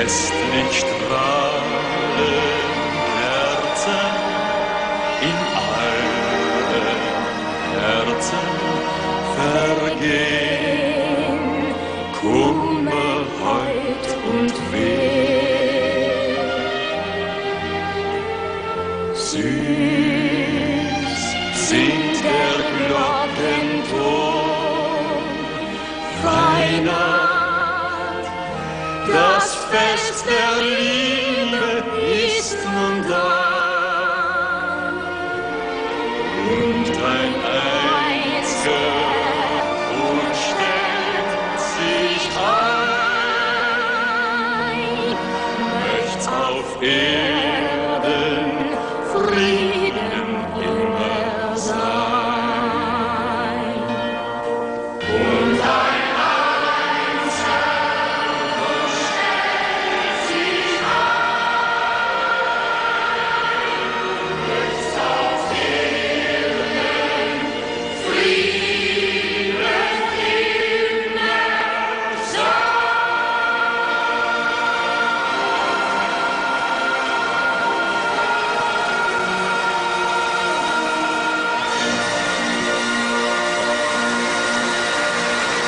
lässt nicht strahlen Herzen in allen Herzen vergehen, Kummer, Heut und Weh. Süß singt der Glockenton, Weihnacht, das Fest der Liebe ist nun da. Und ein einziger Wunsch stellt sich ein, möcht's auf Erden